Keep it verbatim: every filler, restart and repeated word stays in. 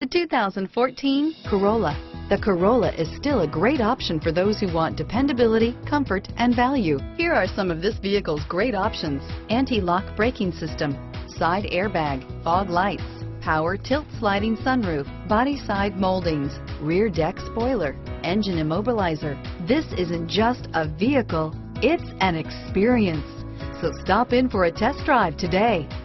The two thousand fourteen Corolla. The Corolla is still a great option for those who want dependability, comfort, and value. Here are some of this vehicle's great options: anti-lock braking system, side airbag, fog lights, power tilt sliding sunroof, body side moldings, rear deck spoiler, engine immobilizer. This isn't just a vehicle, it's an experience. So stop in for a test drive today.